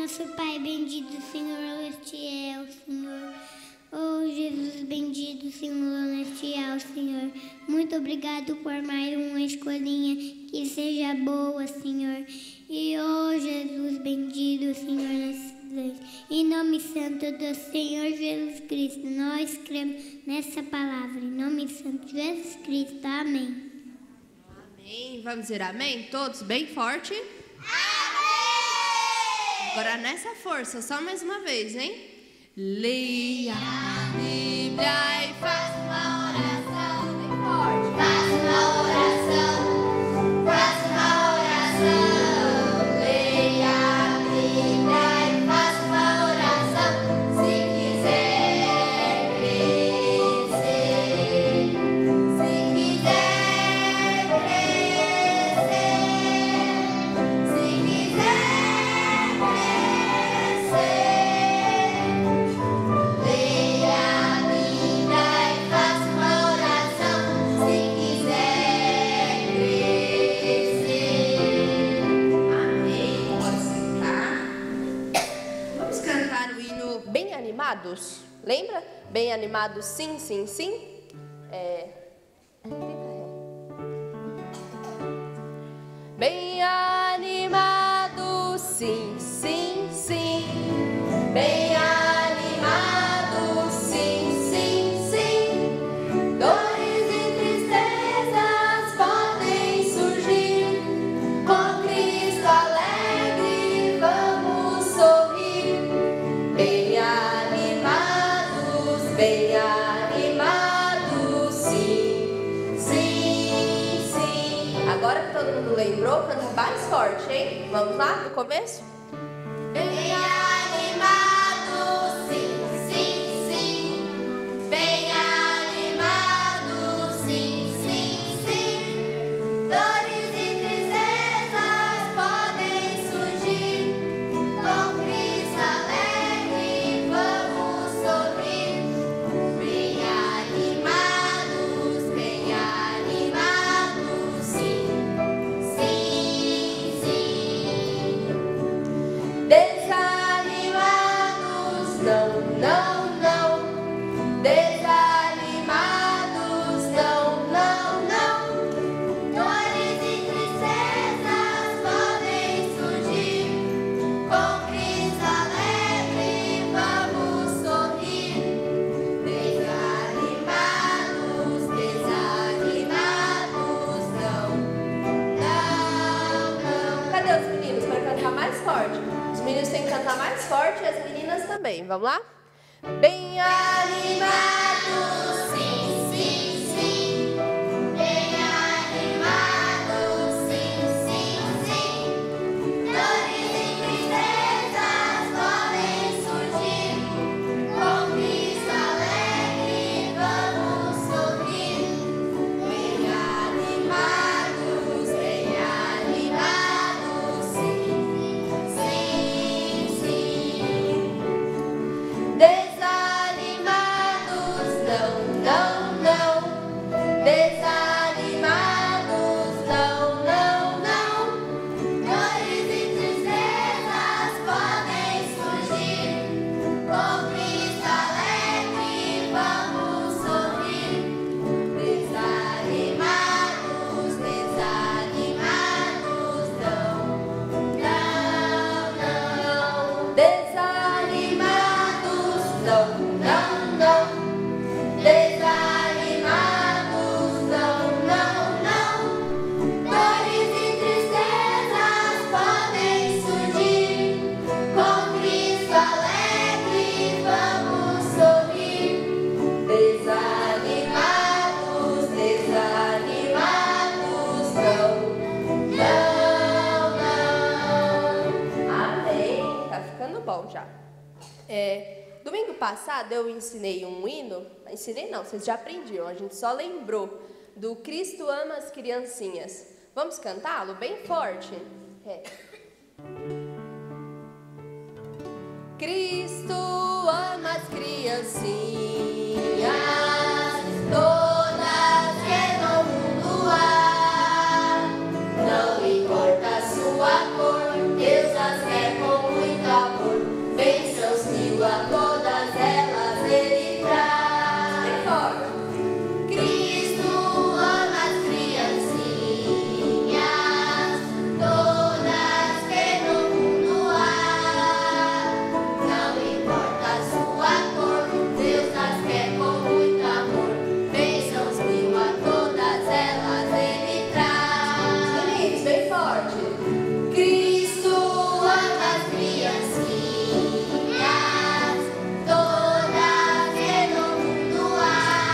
Nosso Pai, bendito Senhor, este é o Senhor. Oh, Jesus, bendito Senhor, este é o Senhor. Muito obrigado por mais uma escolinha que seja boa, Senhor. E, oh, Jesus, bendito Senhor, em nome santo do Senhor Jesus Cristo, nós cremos nessa palavra. Em nome santo de Jesus Cristo, amém. Amém. Vamos dizer amém? Todos bem forte? Amém! Agora nessa força, só mais uma vez, hein? Leia a Bíblia e faça uma oração bem forte. Faça uma oração, faça uma oração. Leia a Bíblia e faça uma oração. Se quiser crescer, se quiser crescer, se quiser crescer. Leia a Bíblia e faça uma oração. Se quiser crescer. Amém. Pode sentar. Vamos cantar o hino Bem Animados. Lembra? Bem Animados, sim, sim, sim. Bem animado, sim, sim, sim. Bem animado, sim, sim, sim. Dores e tristezas podem surgir. Com Cristo alegre vamos sorrir. Bem animados, sim, sim, sim. Agora que todo mundo lembrou, canta mais forte, hein? Vamos lá, no começo? Bem animado, sim, sim, sim. Bem animado, sim, sim, sim. Dores e tristezas podem surgir. Com Cristo alegre vamos sorrir. Bem animados, sim, sim, sim. Desanimados, não, não, não. Desanimados, não, não, não. Dores e tristezas podem surgir. Com Cristo alegre vamos sorrir. Desanimados, não, não, não. Cadê os meninos para cantar mais forte? Os meninos têm que cantar mais forte e as meninas também. Vamos lá? Bem Animados, sim, sim, sim. Bem animados, sim, sim, sim. Dores e tristezas podem surgir. Com Cristo alegre vamos sorrir. Bem animados, sim, sim, sim. Desanimados, não, não, não. Desanimados, não, não, não. Dores e tristezas podem surgir. Com Cristo alegre vamos sorrir. Desanimados, não, não, não. Desanimados, não, não, não. Desanimados, não, não, não. Dores e tristezas podem surgir. Com Cristo alegre vamos sorrir. Desanimados, não, não. Amém. Tá ficando bom já. Domingo passado eu ensinei um hino. Ensinei não, vocês já aprendiam. A gente só lembrou do Cristo ama as criancinhas. Vamos cantá-lo bem forte? Cristo ama as criancinhas, todas que no mundo há. Não importa a sua cor, Deus as quer com muito amor. forte. Cristo ama as criancinhas, todas que no mundo há.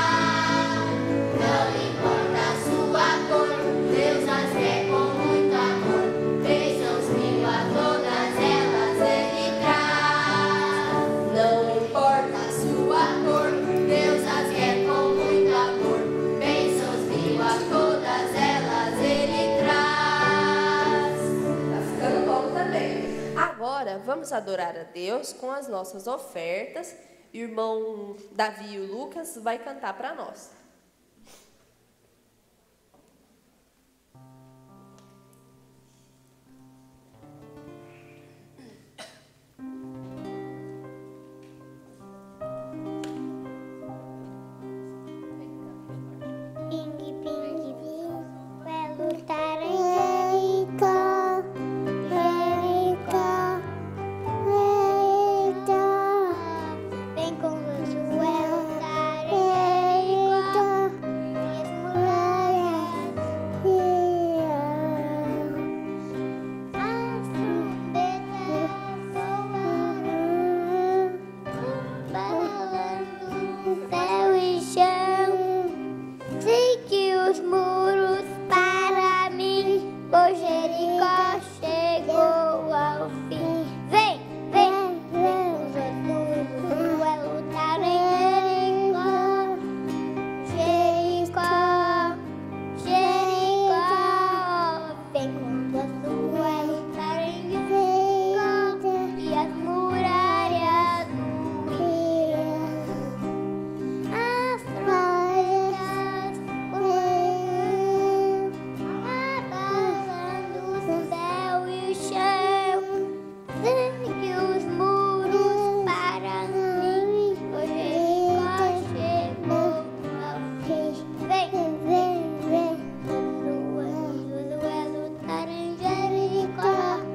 Não importa a sua cor, Deus as quer com muito amor. Bênçãos mil a todas elas Ele traz. Não importa A sua cor, Deus as quer com muito amor. Bênçãos mil a todas elas Ele traz. Tá ficando bom também. Agora vamos adorar a Deus com as nossas ofertas. O irmão Davi e o Lucas vai cantar para nós. Ping, ping, ping, vai lutar em Jericó, Jericó, Jericó. Vem com Josué lutar em Jericó, e as muralhas riam. As trombetas soaram, balando céu e chão. Sei que os muros para mim, por Jericó chegou ao fim. Vem, vem, vem, Jesus vai lutar em Jericó, Jericó, Jericó. Vem com Josué lutar em Jericó, e as muralhas ruíram. As trombetas correram, abalando o céu e o chão. Sei que os muros para mim, por Jericó chegou ao fim. Vem, vem, vem, Josué lutar em Jericó,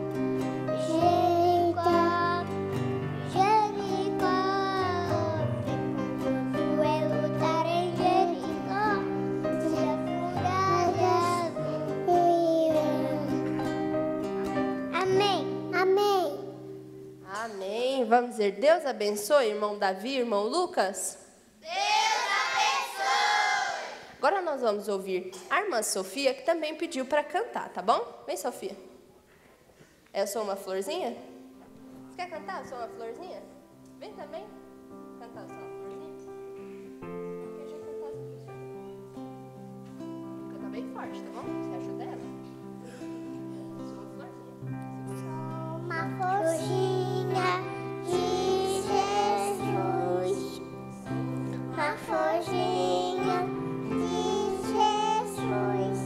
Jericó, Jericó. Vem com Josué lutar em Jericó, e as muralhas ruíram. Amém, amém. Amém. Vamos dizer, Deus abençoe, irmão Davi, irmão Lucas. Deus abençoe. Agora nós vamos ouvir a irmã Sofia, que também pediu para cantar, tá bom? Vem, Sofia. Eu sou uma florzinha? Você quer cantar? Eu sou uma florzinha? Vem também. Cantar, eu sou uma florzinha? Eu já cantar as duas. Canta bem forte, tá bom? Você ajuda ela? Eu sou uma florzinha. Uma forjinha de Jesus, uma forjinha de Jesus.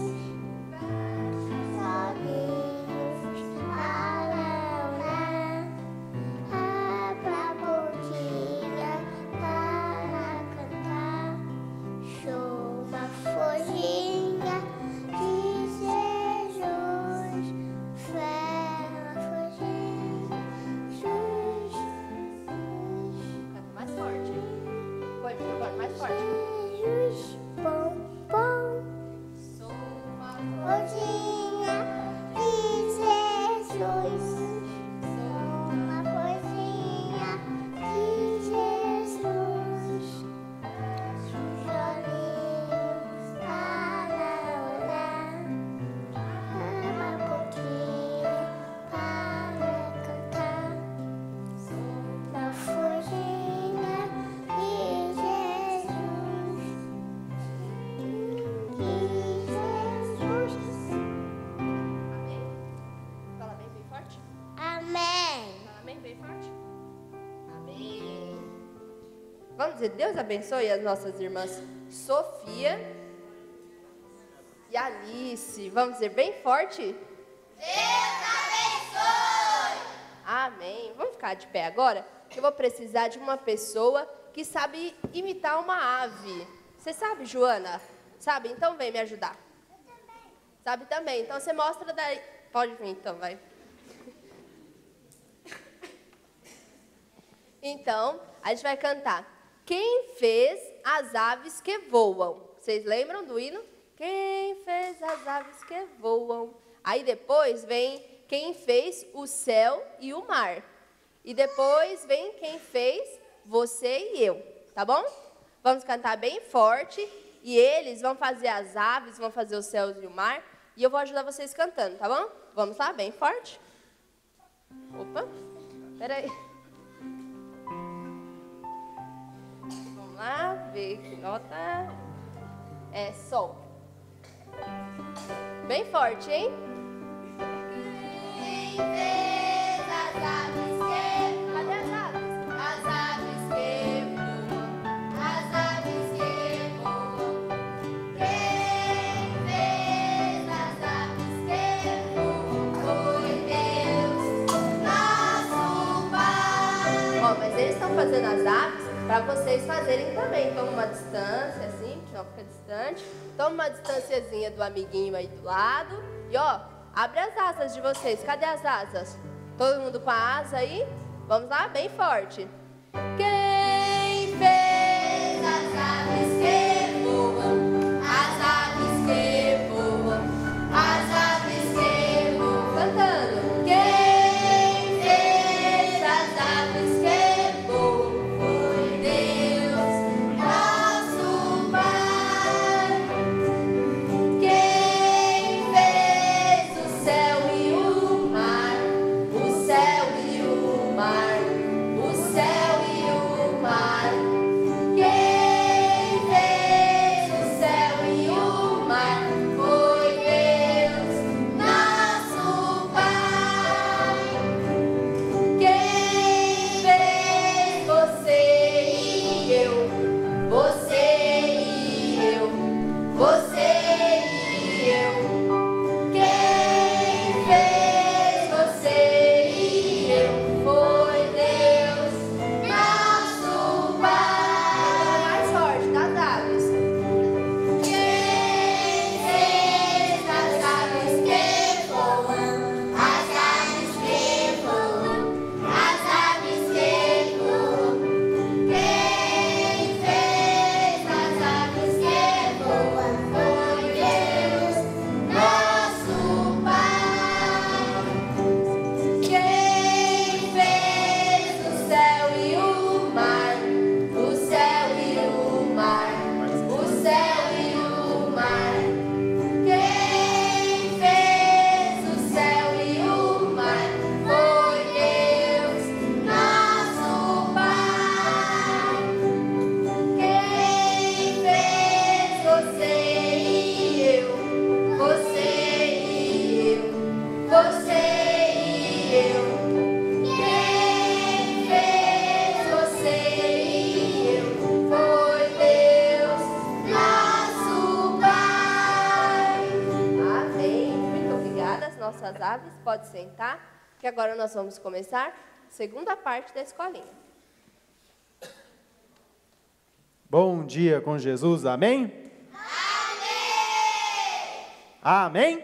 Só Deus falará, abra a boquinha para cantar. Sou uma forjinha de Jesus, fé, uma forjinha de Jesus. Canta mais forte. Põe o microfone mais forte. Jesus, bom, bom. Sou uma Forjinha de Jesus, uma forjinha de Jesus. Jolinhos para orar, uma pouquinho para cantar. Uma forjinha de Jesus, amém. Fala bem, bem forte. Amém. Fala amém, bem forte. Amém. Vamos dizer, Deus abençoe as nossas irmãs Sofia e Alice. Vamos dizer bem forte. Deus abençoe. Amém. Vamos ficar de pé agora, que eu vou precisar de uma pessoa que sabe imitar uma ave. Você sabe, Joana? Sabe? Então vem me ajudar. Eu também. Sabe também. Então você mostra daí. Pode vir então, vai. Então, a gente vai cantar. Quem fez as aves que voam? Vocês lembram do hino? Quem fez as aves que voam? Aí depois vem quem fez o céu e o mar. E depois vem quem fez você e eu, tá bom? Vamos cantar bem forte e eles vão fazer as aves, vão fazer os céus e o mar. E eu vou ajudar vocês cantando, tá bom? Vamos lá, bem forte. Opa, peraí. Vamos lá, ver que nota. É sol. Bem forte, hein? Quem fez as aves que Cadê as aves? as aves que voam, as aves que voam. Quem fez as aves que voam foi Deus, nosso Pai. Ó, mas eles estão fazendo as aves para vocês fazerem também. Toma uma distância, assim, não fica distante. Toma uma distanciazinha do amiguinho aí do lado. E ó, abre as asas de vocês. Cadê as asas? Todo mundo com a asa aí? Vamos lá, bem forte. Quem fez As aves que voam, as aves que voam, as aves que voam. cantando? Quem fez as aves que voam foi Deus, nosso Pai. Quem fez o céu e o mar, o céu e o mar, o céu e o mar. Quem fez o céu e o mar foi Deus, nosso Pai. Quem fez você e eu, você e eu, você e eu. Quem fez você e eu foi Deus, nosso Pai. Mais forte, das aves. Quem fez as aves que voam, as aves que voam, as aves que voam. Quem fez as aves que voam foi Deus, nosso Pai. Quem fez o céu e o mar, o céu e o mar, o céu e o mar. Quem fez o céu e o mar foi Deus, nosso Pai. Quem fez você e eu, você e eu, você e eu. Quem fez você e eu foi Deus, nosso Pai. Amém. Muito obrigada, as nossas aves. Pode sentar, que agora nós vamos começar a segunda parte da escolinha. Bom dia com Jesus, amém? Amém?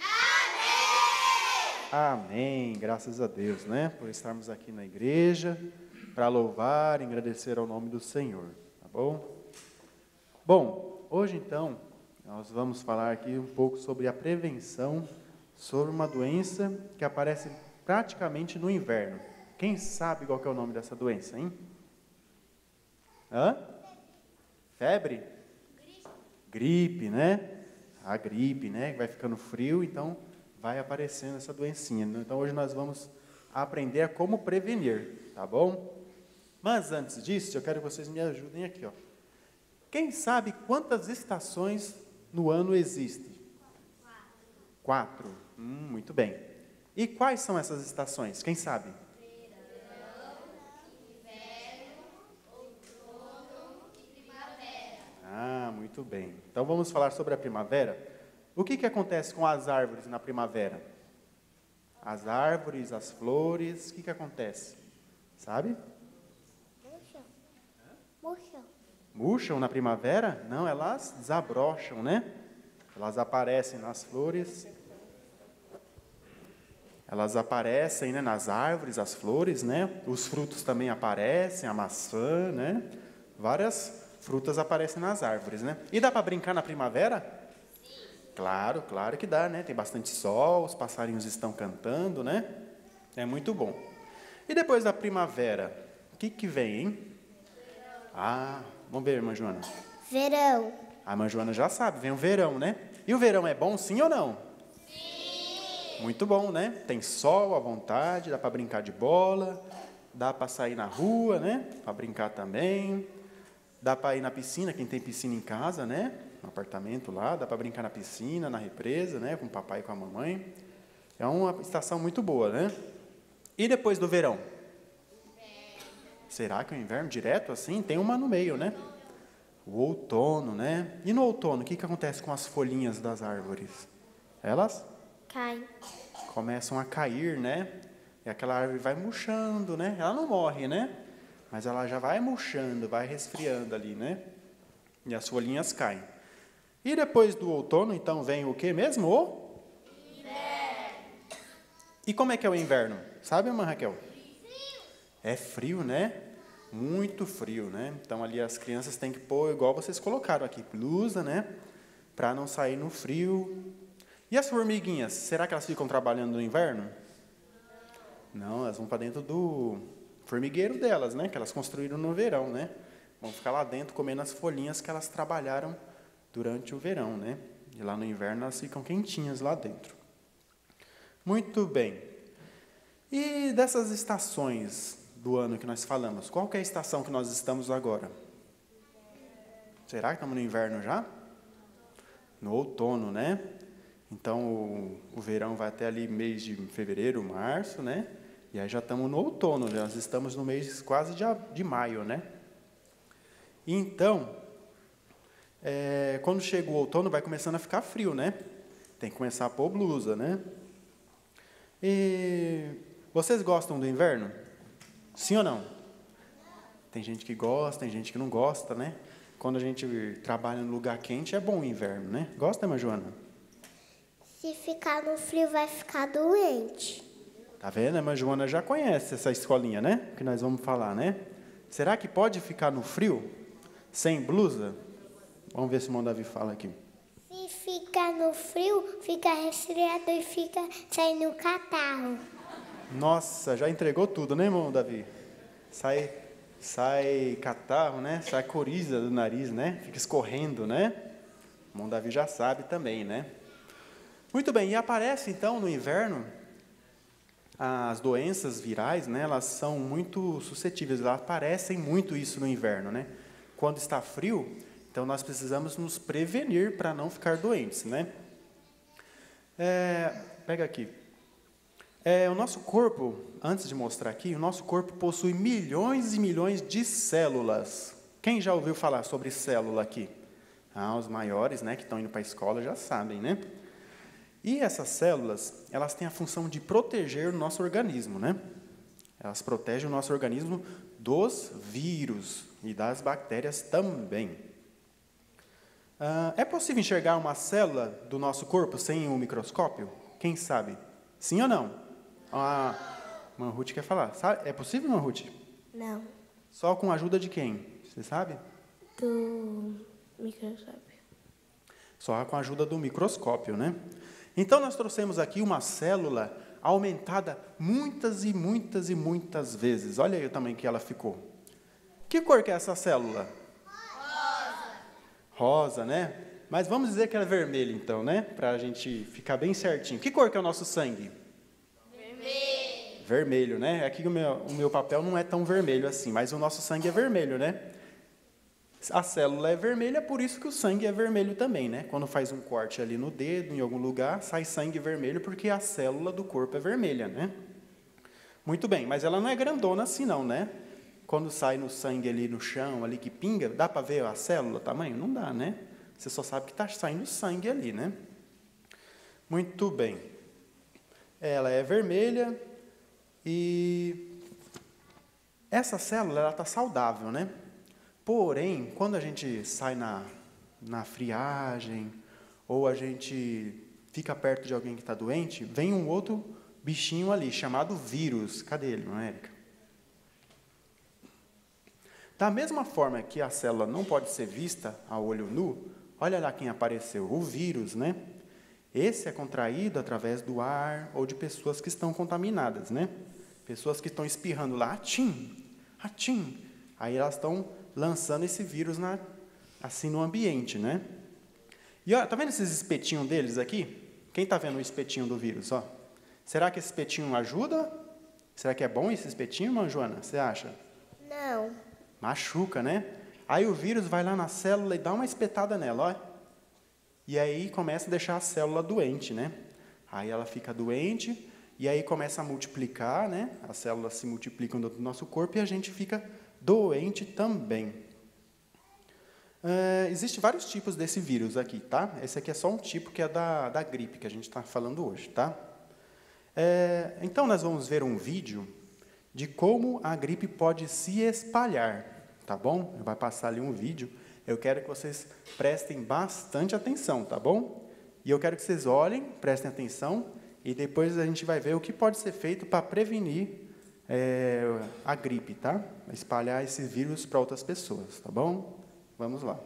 Amém, graças a Deus, né? Por estarmos aqui na igreja, para louvar e agradecer ao nome do Senhor, tá bom? Bom, hoje então, nós vamos falar aqui um pouco sobre a prevenção sobre uma doença que aparece praticamente no inverno. Quem sabe qual que é o nome dessa doença, hein? Hã? Febre? Gripe, né? A gripe, né? Vai ficando frio, então vai aparecendo essa doencinha. Então hoje nós vamos aprender a como prevenir, tá bom? Mas antes disso, eu quero que vocês me ajudem aqui, ó. Quem sabe quantas estações no ano existem? 4. Muito bem. E quais são essas estações? Quem sabe? Muito bem. Então vamos falar sobre a primavera. O que acontece com as árvores na primavera? As árvores, as flores, o que acontece? Sabe? Murcham. Murcham na primavera? Não, elas desabrocham, né? Elas aparecem nas flores. Elas aparecem, né, nas árvores, as flores, né? Os frutos também aparecem, a maçã, né? Várias frutas aparecem nas árvores, né? E dá para brincar na primavera? Sim. Claro, claro que dá, né? Tem bastante sol, os passarinhos estão cantando, né? É muito bom. E depois da primavera, o que vem, hein? Ah, vamos ver, irmã Joana. Verão. A irmã Joana já sabe, vem o verão, né? E o verão é bom, sim ou não? Sim! Muito bom, né? Tem sol à vontade, dá para brincar de bola, dá para sair na rua, né? Para brincar também. Dá para ir na piscina, quem tem piscina em casa, né? No apartamento lá, dá para brincar na piscina, na represa, né? Com o papai e com a mamãe. É uma estação muito boa, né? E depois do verão? Será que é o inverno direto assim? Tem uma no meio, né? O outono, né? E no outono, o que acontece com as folhinhas das árvores? Elas Cai. começam a cair, né? E aquela árvore vai murchando, né? Ela não morre, né? Mas ela já vai murchando, vai resfriando ali, né? E as folhinhas caem. E depois do outono, então, vem o que mesmo? O inverno. E como é que é o inverno? Sabe, irmã Raquel? É frio, né? Muito frio, né? Então, ali as crianças têm que pôr, igual vocês colocaram aqui, blusa, né? Para não sair no frio. E as formiguinhas, será que elas ficam trabalhando no inverno? Não, elas vão para dentro do formigueiro delas, né? Que elas construíram no verão, né? Vão ficar lá dentro comendo as folhinhas que elas trabalharam durante o verão, né? E lá no inverno elas ficam quentinhas lá dentro. Muito bem. E dessas estações do ano que nós falamos, qual que é a estação que nós estamos agora? Será que estamos no inverno já? No outono, né? Então, o verão vai até ali mês de fevereiro, março, né? E aí já estamos no outono, nós estamos no mês quase de maio, né? Então, quando chega o outono, vai começando a ficar frio, né? Tem que começar a pôr blusa, né? E vocês gostam do inverno? Sim ou não? Tem gente que gosta, tem gente que não gosta, né? Quando a gente trabalha no lugar quente, é bom o inverno, né? Gosta, irmã Joana? Se ficar no frio, vai ficar doente. Tá vendo? A irmã Joana já conhece essa escolinha, né? Que nós vamos falar, né? Será que pode ficar no frio, sem blusa? Vamos ver se o irmão Davi fala aqui. Se ficar no frio, fica resfriado e fica saindo catarro. Nossa, já entregou tudo, né, irmão Davi? Sai catarro, né? Sai coriza do nariz, né? Fica escorrendo, né? O irmão Davi já sabe também, né? Muito bem, e aparece então no inverno as doenças virais, né? Elas são muito suscetíveis, elas aparecem muito isso no inverno, né? Quando está frio, então nós precisamos nos prevenir para não ficar doentes, né? Pega aqui. O nosso corpo, antes de mostrar aqui, o nosso corpo possui milhões e milhões de células. Quem já ouviu falar sobre célula aqui? Os maiores, né, que estão indo para a escola já sabem, né? E essas células, elas têm a função de proteger o nosso organismo, né? Elas protegem o nosso organismo dos vírus e das bactérias também. É possível enxergar uma célula do nosso corpo sem um microscópio? Quem sabe? Sim ou não? Irmã Ruth quer falar. É possível, irmã Ruth? Não. Só com a ajuda de quem? Você sabe? Do microscópio. Só com a ajuda do microscópio, né? Então, nós trouxemos aqui uma célula aumentada muitas e muitas e muitas vezes. Olha aí o tamanho que ela ficou. Que cor que é essa célula? Rosa. Rosa, né? Mas vamos dizer que ela é vermelha, então, né? Para a gente ficar bem certinho. Que cor que é o nosso sangue? Vermelho. Vermelho, né? Aqui o meu papel não é tão vermelho assim, mas o nosso sangue é vermelho, né? A célula é vermelha, por isso que o sangue é vermelho também, né? Quando faz um corte ali no dedo, em algum lugar, sai sangue vermelho, porque a célula do corpo é vermelha, né? Muito bem, mas ela não é grandona assim não, né? Quando sai no sangue ali no chão, ali que pinga, dá para ver a célula, o tamanho? Não dá, né? Você só sabe que está saindo sangue ali, né? Muito bem. Ela é vermelha e essa célula ela está saudável, né? Porém, quando a gente sai na friagem ou a gente fica perto de alguém que está doente, vem um outro bichinho ali chamado vírus. Cadê ele, irmã Érica? Da mesma forma que a célula não pode ser vista a olho nu, olha lá quem apareceu, o vírus, né? Esse é contraído através do ar ou de pessoas que estão contaminadas, né? Pessoas que estão espirrando lá, atim, atim. Aí elas estão lançando esse vírus assim no ambiente, né? E ó, tá vendo esses espetinhos deles aqui? Quem está vendo o espetinho do vírus? Ó? Será que esse espetinho ajuda? Será que é bom esse espetinho, irmã Joana? Você acha? Não. Machuca, né? Aí o vírus vai lá na célula e dá uma espetada nela, ó. E aí começa a deixar a célula doente, né? Aí ela fica doente e aí começa a multiplicar, né? As células se multiplicam do nosso corpo e a gente fica doente também. Existem vários tipos desse vírus aqui, tá? Esse aqui é só um tipo que é da gripe que a gente está falando hoje, tá? Então, nós vamos ver um vídeo de como a gripe pode se espalhar, tá bom? Vai passar ali um vídeo. Eu quero que vocês prestem bastante atenção, tá bom? E eu quero que vocês olhem, prestem atenção, e depois a gente vai ver o que pode ser feito para prevenir a gripe, tá? Espalhar esse vírus para outras pessoas, tá bom? Vamos lá.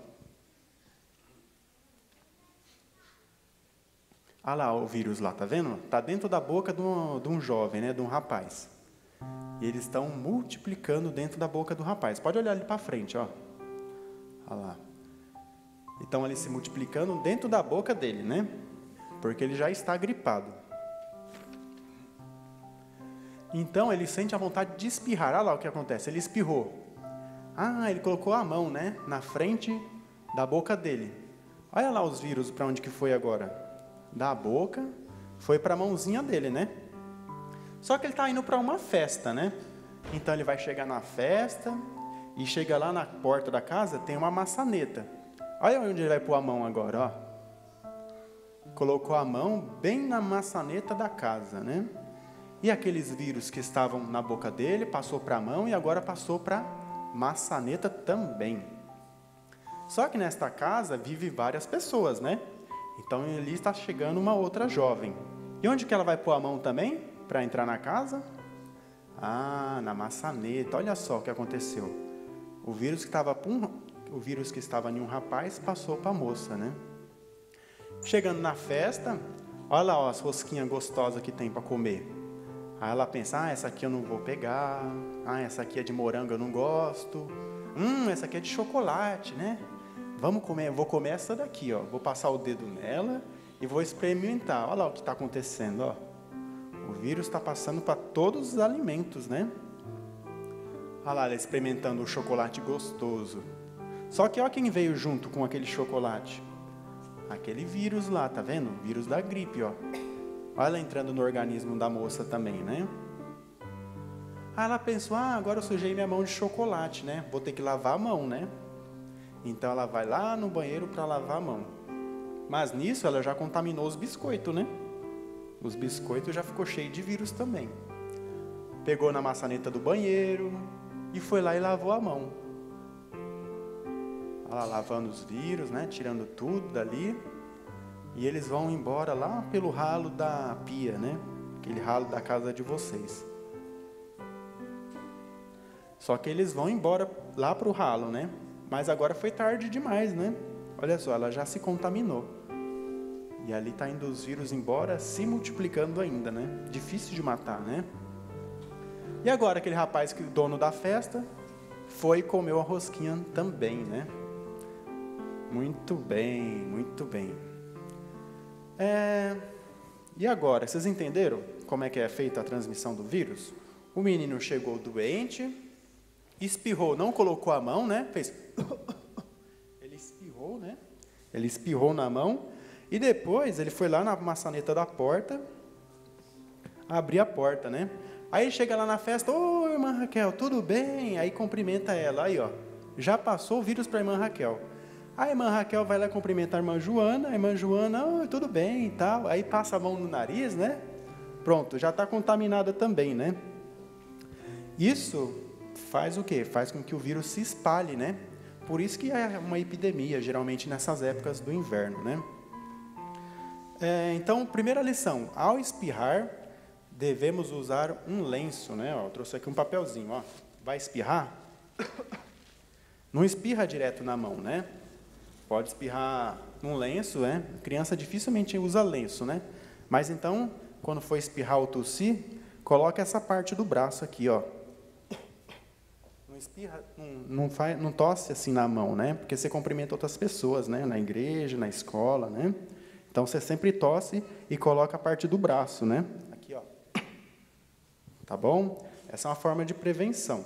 Olha lá o vírus lá, tá vendo? Está dentro da boca de um jovem, né? De um rapaz. E eles estão multiplicando dentro da boca do rapaz. Pode olhar ali para frente, ó. Olha lá. Então, ele se multiplicando dentro da boca dele, né? Porque ele já está gripado. Então, ele sente a vontade de espirrar. Olha lá o que acontece. Ele espirrou. Ele colocou a mão, né? Na frente da boca dele. Olha lá os vírus para onde que foi agora. Da boca, foi para a mãozinha dele, né? Só que ele está indo para uma festa, né? Então, ele vai chegar na festa e chega lá na porta da casa, tem uma maçaneta. Olha onde ele vai pôr a mão agora, ó. Colocou a mão bem na maçaneta da casa, né? E aqueles vírus que estavam na boca dele, passou para a mão e agora passou para a maçaneta também. Só que nesta casa vive várias pessoas, né? Então ali está chegando uma outra jovem. E onde que ela vai pôr a mão também para entrar na casa? Na maçaneta. Olha só o que aconteceu. O vírus que estava em um rapaz passou para a moça, né? Chegando na festa, olha lá ó, as rosquinhas gostosas que tem para comer. Aí ela pensa, essa aqui eu não vou pegar. Essa aqui é de morango, eu não gosto. Essa aqui é de chocolate, né? Vamos comer, vou comer essa daqui, ó. Vou passar o dedo nela e vou experimentar. Olha lá o que está acontecendo, ó. O vírus está passando para todos os alimentos, né? Olha lá, ela experimentando o chocolate gostoso. Só que olha quem veio junto com aquele chocolate. Aquele vírus lá, tá vendo? O vírus da gripe, ó. Olha ela entrando no organismo da moça também, né? Ela pensou, agora eu sujei minha mão de chocolate, né? Vou ter que lavar a mão, né? Então ela vai lá no banheiro para lavar a mão. Mas nisso ela já contaminou os biscoitos, né? Os biscoitos já ficou cheio de vírus também. Pegou na maçaneta do banheiro e foi lá e lavou a mão. Ela lavando os vírus, né? Tirando tudo dali. E eles vão embora lá pelo ralo da pia, né? Aquele ralo da casa de vocês. Só que eles vão embora lá para o ralo, né? Mas agora foi tarde demais, né? Olha só, ela já se contaminou. E ali está indo os vírus embora, se multiplicando ainda, né? Difícil de matar, né? E agora aquele rapaz, que o dono da festa, foi e comeu a rosquinha também, né? Muito bem, muito bem. E agora, vocês entenderam como é que é feita a transmissão do vírus? O menino chegou doente, espirrou, não colocou a mão, né? Fez... Ele espirrou, né? Ele espirrou na mão e depois ele foi lá na maçaneta da porta, abrir a porta, né? Aí ele chega lá na festa, irmã Raquel, tudo bem? Aí cumprimenta ela, aí ó, já passou o vírus para a irmã Raquel. A irmã Raquel vai lá cumprimentar a irmã Joana, tudo bem e tal. Aí passa a mão no nariz, né? Pronto, já está contaminada também, né? Isso faz o quê? Faz com que o vírus se espalhe, né? Por isso que é uma epidemia, geralmente nessas épocas do inverno, né? Então, primeira lição, ao espirrar, devemos usar um lenço, né? Ó, trouxe aqui um papelzinho, ó. Vai espirrar? Não espirra direto na mão, né? Pode espirrar num lenço, né? Criança dificilmente usa lenço, né? Mas então, quando for espirrar ou tossir, coloca essa parte do braço aqui, ó. Não espirra, não tosse assim na mão, né? Porque você cumprimenta outras pessoas, né? Na igreja, na escola, né? Então, você sempre tosse e coloca a parte do braço, né? Aqui, ó. Tá bom? Essa é uma forma de prevenção.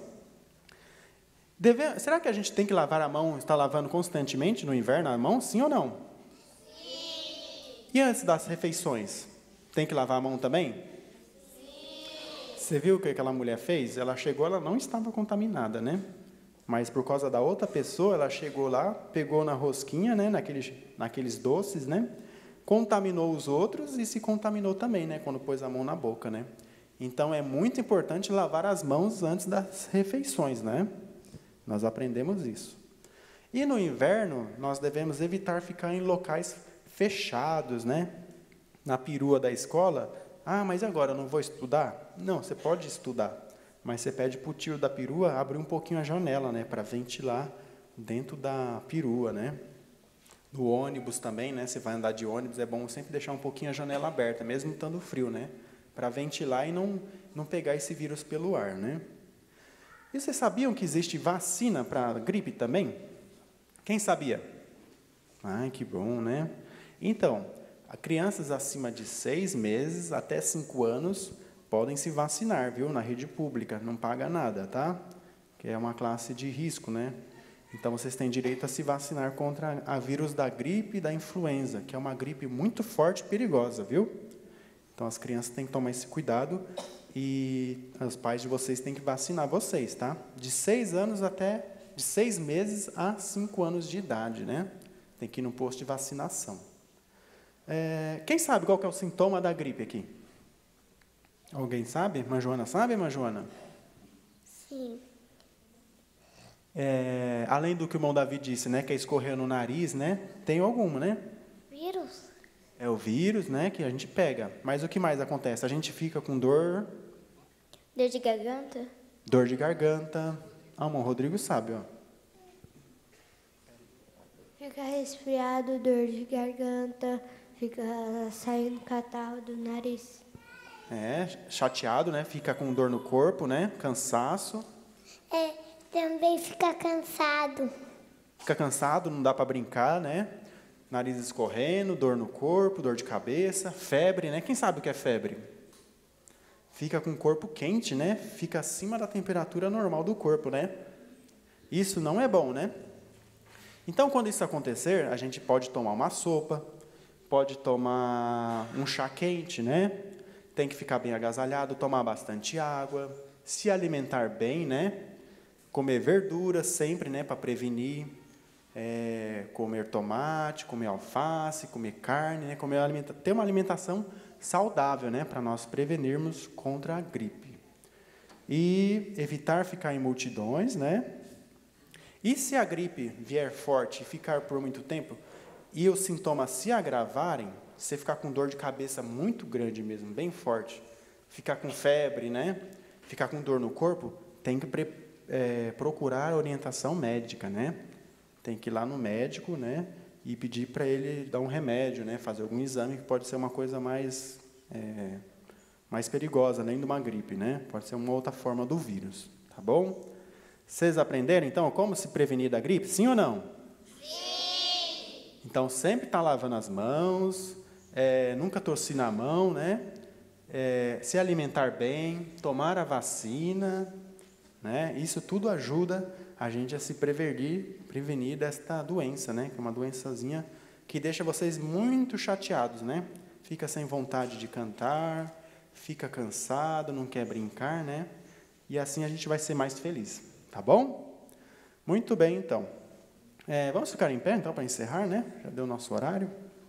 Será que a gente tem que lavar a mão, está lavando constantemente no inverno a mão, sim ou não? Sim. E antes das refeições, tem que lavar a mão também? Sim. Você viu o que aquela mulher fez? Ela chegou, ela não estava contaminada, né? Mas por causa da outra pessoa, ela chegou lá, pegou na rosquinha, né? Naqueles doces, né? Contaminou os outros e se contaminou também, né? Quando pôs a mão na boca, né? Então, é muito importante lavar as mãos antes das refeições, né? Nós aprendemos isso. E no inverno, nós devemos evitar ficar em locais fechados, né? Na perua da escola. Ah, mas agora eu não vou estudar? Não, você pode estudar. Mas você pede para o tio da perua abrir um pouquinho a janela, né? Para ventilar dentro da perua, né? No ônibus também, né? Você vai andar de ônibus, é bom sempre deixar um pouquinho a janela aberta, mesmo estando frio, né? Para ventilar e não pegar esse vírus pelo ar, né? E vocês sabiam que existe vacina para gripe também? Quem sabia? Ai, que bom, né? Então, crianças acima de 6 meses até 5 anos podem se vacinar, viu? Na rede pública, não paga nada, tá? Que é uma classe de risco, né? Então, vocês têm direito a se vacinar contra a vírus da gripe e da influenza, que é uma gripe muito forte e perigosa, viu? Então, as crianças têm que tomar esse cuidado e os pais de vocês têm que vacinar vocês, tá? De 6 meses a 5 anos de idade, né? Tem que ir no posto de vacinação. Quem sabe qual que é o sintoma da gripe aqui? Alguém sabe? Manjoana sabe, Manjoana? Sim. Além do que o irmão Davi disse, né? Que é escorrer no nariz, né? Tem alguma, né? Vírus? É o vírus, né? Que a gente pega. Mas o que mais acontece? A gente fica com dor... Dor de garganta? Dor de garganta. Ah, o Rodrigo sabe, ó. Fica resfriado, dor de garganta, fica saindo catarro do nariz. Chateado, né? Fica com dor no corpo, né? Cansaço. Também fica cansado. Fica cansado, não dá para brincar, né? Nariz escorrendo, dor no corpo, dor de cabeça, febre, né? Quem sabe o que é febre? Fica com o corpo quente, né? Fica acima da temperatura normal do corpo, né? Isso não é bom, né? Então, quando isso acontecer, a gente pode tomar uma sopa, pode tomar um chá quente, né? Tem que ficar bem agasalhado, tomar bastante água, se alimentar bem, né? Comer verduras sempre, né? Para prevenir. Comer tomate, comer alface, comer carne, né? Ter uma alimentação saudável, né? Para nós prevenirmos contra a gripe. E evitar ficar em multidões, né? E se a gripe vier forte e ficar por muito tempo, e os sintomas se agravarem, você ficar com dor de cabeça muito grande mesmo, bem forte, ficar com febre, né? Ficar com dor no corpo, tem que procurar orientação médica, né? Tem que ir lá no médico, né? E pedir para ele dar um remédio, né? Fazer algum exame, que pode ser uma coisa mais perigosa, além de uma gripe, né? Pode ser uma outra forma do vírus, tá bom? Vocês aprenderam, então, como se prevenir da gripe? Sim ou não? Sim! Então, sempre estar lavando as mãos, nunca tossir na mão, né? Se alimentar bem, tomar a vacina, né? Isso tudo ajuda a gente a se prevenir desta doença, né? Que é uma doençazinha que deixa vocês muito chateados, né? Fica sem vontade de cantar, fica cansado, não quer brincar, né? E assim a gente vai ser mais feliz, tá bom? Muito bem, então. Vamos ficar em pé, então, para encerrar, né? Já deu o nosso horário.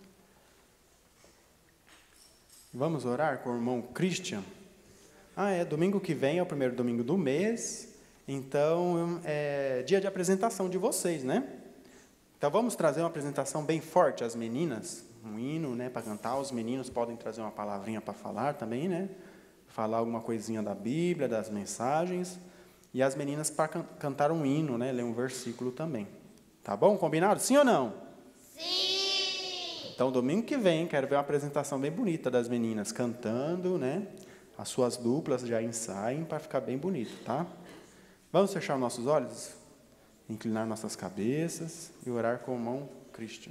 Vamos orar com o irmão Christian. Domingo que vem é o primeiro domingo do mês, então é dia de apresentação de vocês, né? Então vamos trazer uma apresentação bem forte, as meninas, um hino, né, para cantar, os meninos podem trazer uma palavrinha para falar também, né? Falar alguma coisinha da Bíblia, das mensagens, e as meninas para cantar um hino, né, ler um versículo também. Tá bom? Combinado? Sim ou não? Sim! Então, domingo que vem, quero ver uma apresentação bem bonita das meninas cantando, né? As suas duplas já ensaiem para ficar bem bonito, tá? Vamos fechar nossos olhos, inclinar nossas cabeças e orar com o irmão Christian.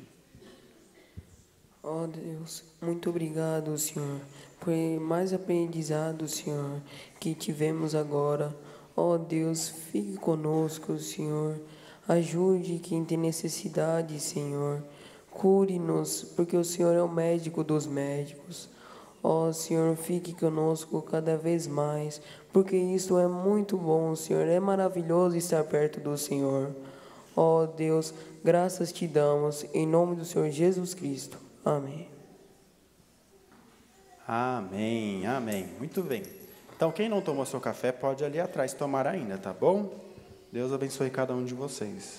Ó Deus, muito obrigado, Senhor, por mais aprendizado, Senhor, que tivemos agora. Ó Deus, fique conosco, Senhor. Ajude quem tem necessidade, Senhor. Cure-nos, porque o Senhor é o médico dos médicos. Ó Senhor, fique conosco cada vez mais, porque isso é muito bom, Senhor. É maravilhoso estar perto do Senhor. Ó Deus, graças te damos, em nome do Senhor Jesus Cristo. Amém. Amém, amém. Muito bem. Então, quem não tomou seu café, pode ali atrás tomar ainda, tá bom? Deus abençoe cada um de vocês.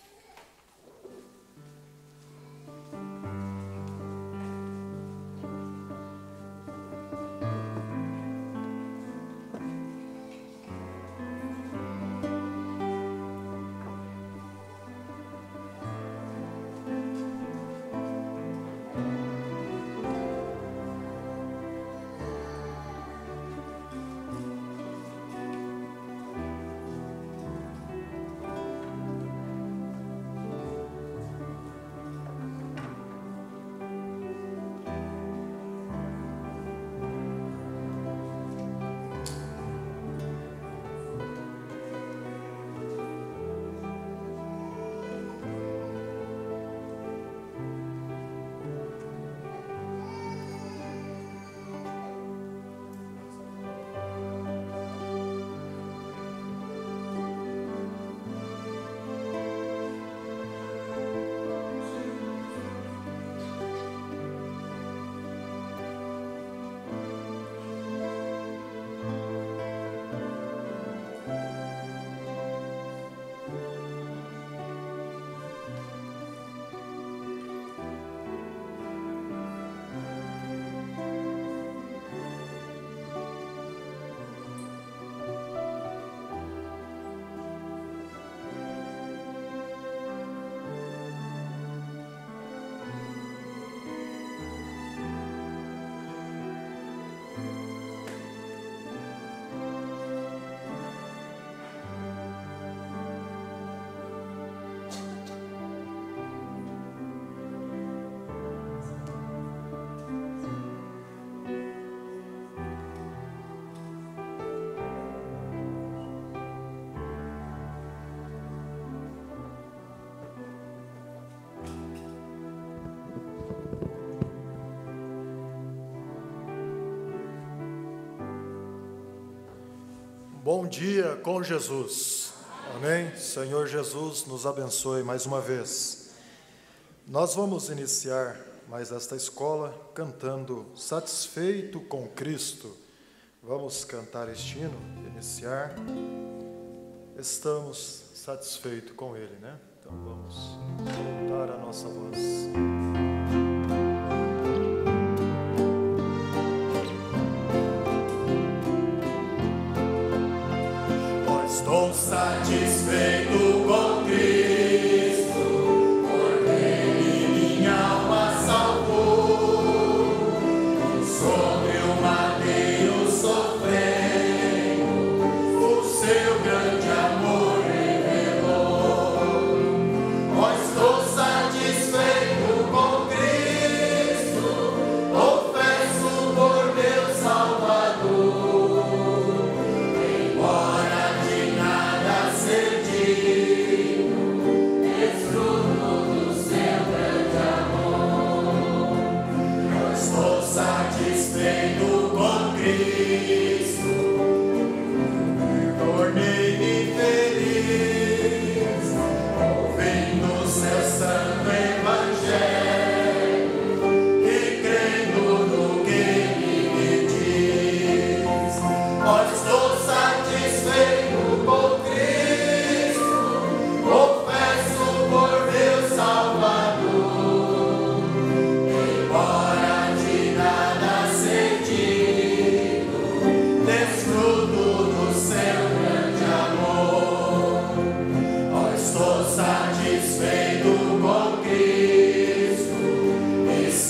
Bom dia com Jesus. Amém? Senhor Jesus, nos abençoe mais uma vez. Nós vamos iniciar mais esta escola cantando Satisfeito com Cristo. Vamos cantar este hino, iniciar. Estamos satisfeitos com Ele, né? Então vamos voltar a nossa voz. Estou satisfeito com Cristo, por Ele minha alma salvou. Sobre o madeiro sofrendo, o seu grande amor revelou. Oh, estou satisfeito com Cristo, confesso por meu Salvador. Embora satisfeito com Cristo, tornei-me feliz, ouvindo seu santo evangelho e crendo no que ele me diz. Oh, estou satisfeito com Cristo, confesso por meu Salvador, embora desfruto do seu grande amor. Oh, estou satisfeito com Cristo e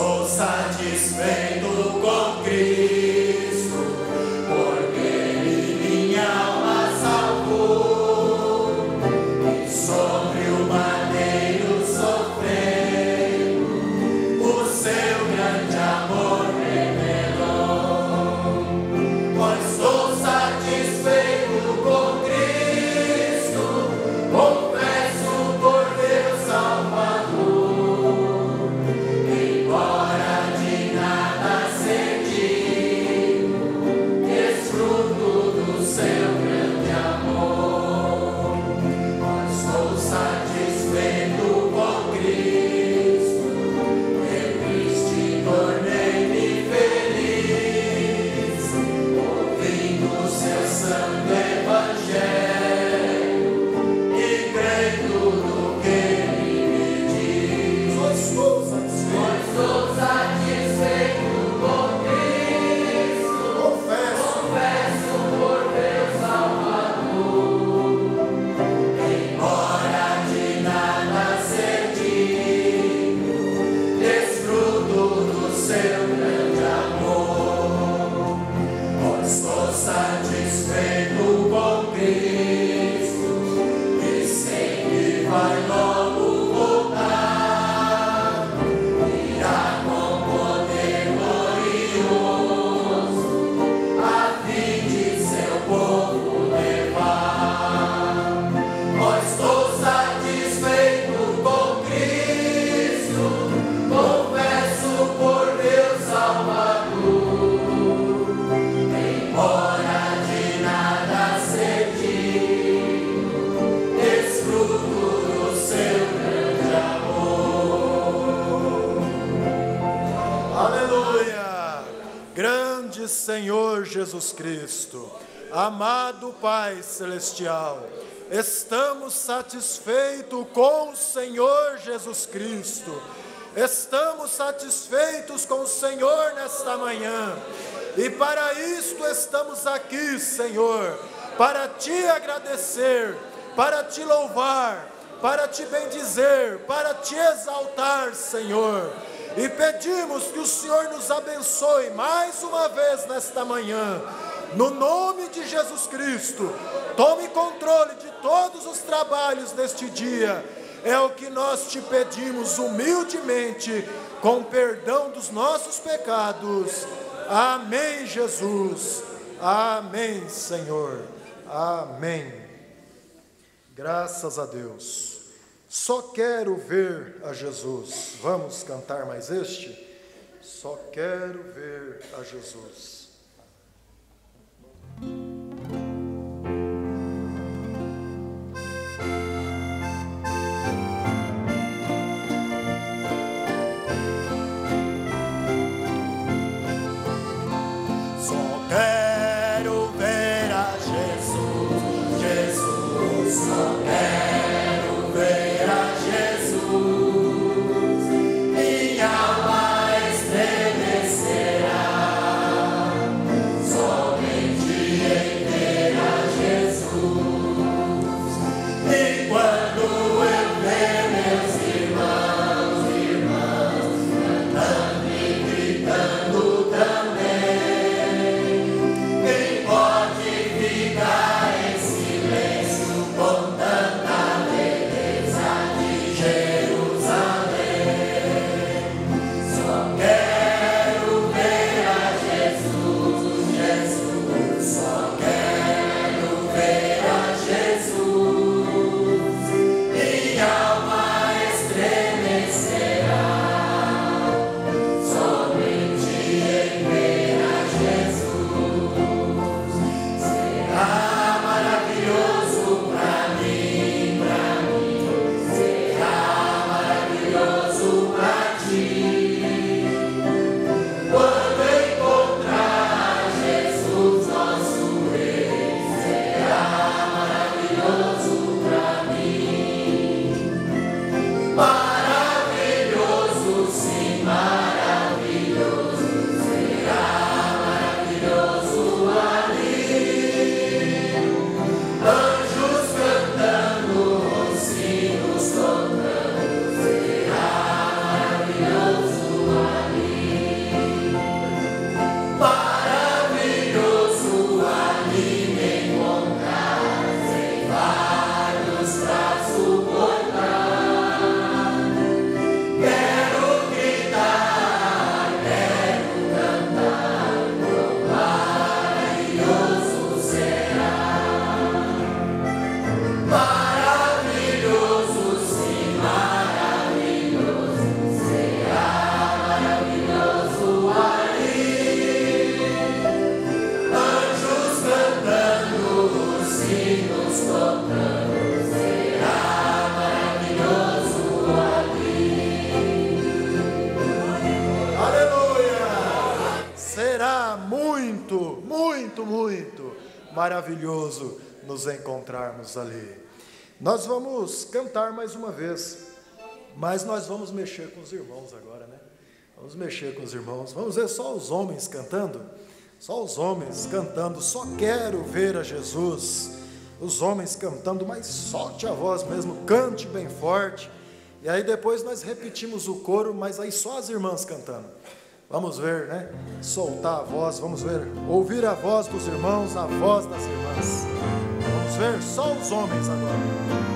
estou satisfeito com Cristo, porque Ele minha alma salvou, e sobre o madeiro sofrendo, o seu grande amor revelou. Pois estou satisfeito com Cristo, confesso por Deus Salvador, embora de nada ser digno, desfruto do seu grande amor. Pois estou satisfeito com Cristo, em Cristo tornei-me feliz, ouvindo o seu santo evangelho e crendo no que ele me diz. Pois estou satisfeito com Cristo, confesso por Deus Salvador, embora de nada ser digno, desfruto do seu grande amor. Pois estou satisfeito com Cristo, e sei que vai logo voltar, virá com poder glorioso, a fim de seu povo levar. Pois estou satisfeito com Cristo, confesso por Deus Salvador, embora de nada ser digno, desfruto do seu grande amor. Aleluia! Grande Senhor Jesus Cristo, amado Pai Celestial, estamos satisfeitos com o Senhor Jesus Cristo, estamos satisfeitos com o Senhor nesta manhã, e para isto estamos aqui, Senhor, para Te agradecer, para Te louvar, para Te bendizer, para Te exaltar, Senhor. E pedimos que o Senhor nos abençoe mais uma vez nesta manhã. No nome de Jesus Cristo, tome controle de todos os trabalhos deste dia. É o que nós Te pedimos humildemente, com perdão dos nossos pecados. Amém, Jesus. Amém, Senhor. Amém. Graças a Deus. Só quero ver a Jesus. Vamos cantar mais este? Só quero ver a Jesus. Só quero ver a Jesus, Jesus, só quero ver a Jesus, minha alma estremecerá. muito, muito maravilhoso nos encontrarmos ali. Nós vamos cantar mais uma vez, mas nós vamos mexer com os irmãos agora, né? Vamos mexer com os irmãos. Vamos ver só os homens cantando. Só os homens cantando. Só quero ver a Jesus. Os homens cantando, mas solte a voz mesmo. Cante bem forte. E aí depois nós repetimos o coro, mas aí só as irmãs cantando. Vamos ver, né? Soltar a voz. Vamos ver. Ouvir a voz dos irmãos, a voz das irmãs. Vamos ver só os homens agora.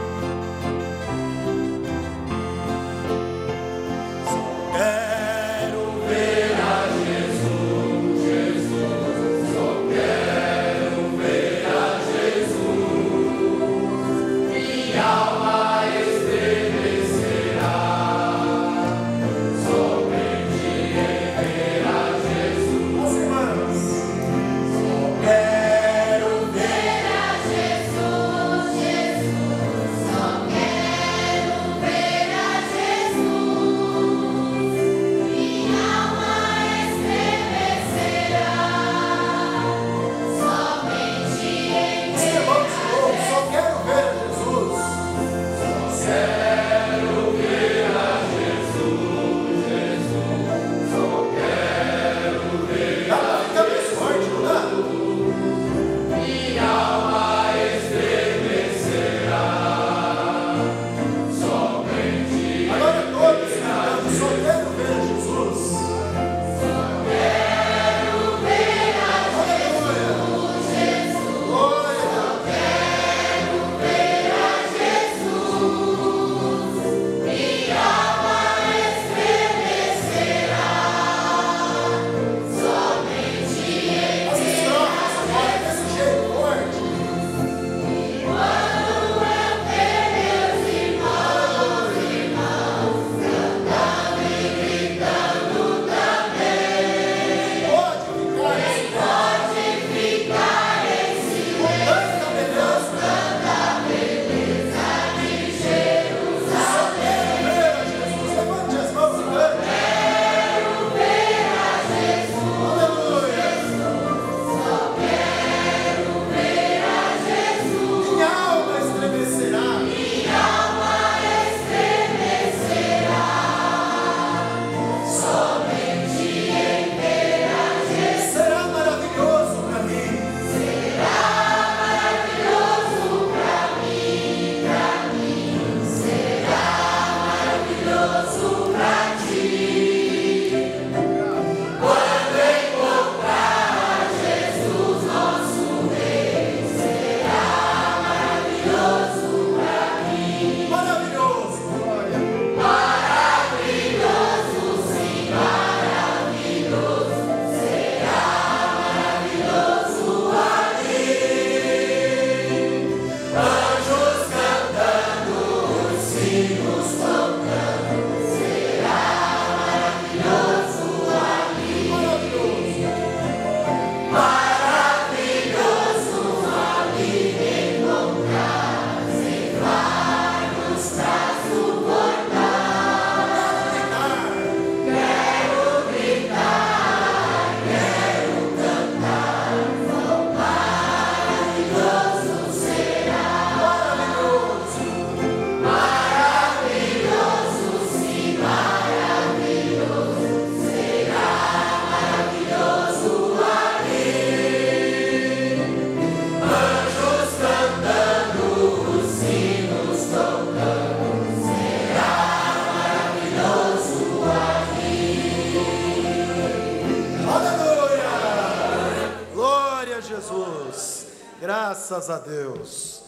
Graças a Deus.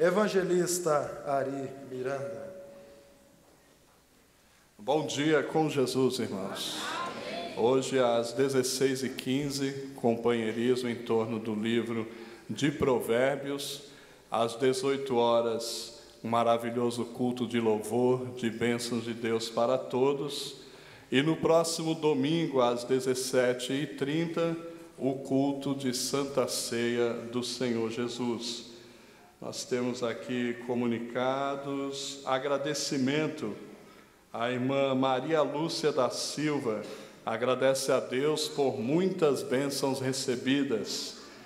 Evangelista Ari Miranda. Bom dia com Jesus, irmãos. Hoje, às 16h15, companheirismo em torno do livro de Provérbios. Às 18 horas, um maravilhoso culto de louvor, de bênçãos de Deus para todos. E no próximo domingo, às 17h30, o culto de Santa Ceia do Senhor Jesus. Nós temos aqui comunicados, agradecimento. A irmã Maria Lúcia da Silva agradece a Deus por muitas bênçãos recebidas.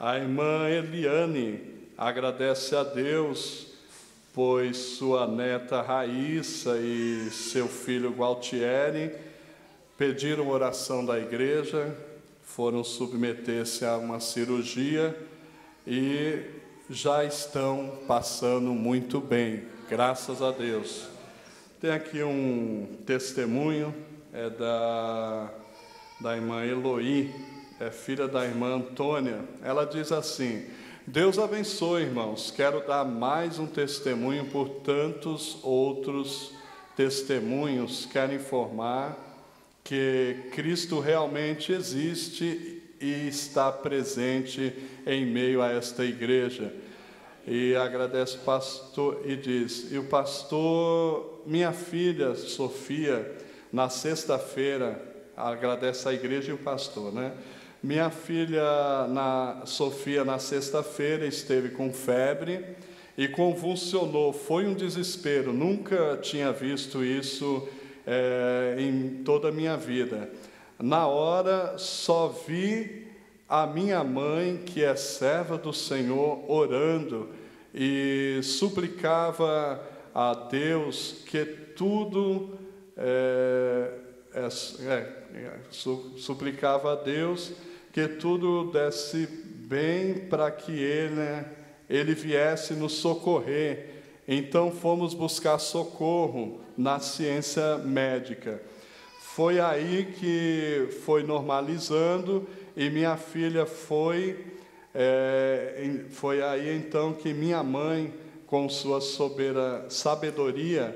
A irmã Eliane agradece a Deus, pois sua neta Raíssa e seu filho Gualtieri pediram oração da igreja, foram submeter-se a uma cirurgia e já estão passando muito bem, graças a Deus. Tem aqui um testemunho, da irmã Eloí, filha da irmã Antônia. Ela diz assim: Deus abençoe, irmãos, quero dar mais um testemunho por tantos outros testemunhos. Quero informar que Cristo realmente existe e está presente em meio a esta igreja. E agradece o pastor e diz: e o pastor, minha filha Sofia, na sexta-feira, agradece a igreja e o pastor, né? Minha filha Sofia, na sexta-feira, esteve com febre e convulsionou. Foi um desespero, nunca tinha visto isso em toda a minha vida. Na hora, só vi a minha mãe, que é serva do Senhor, orando e suplicava a Deus que tudo... suplicava a Deus que tudo desse bem para que ele viesse nos socorrer. Então fomos buscar socorro na ciência médica. Foi aí que foi normalizando e minha filha foi aí então que minha mãe, com sua sabedoria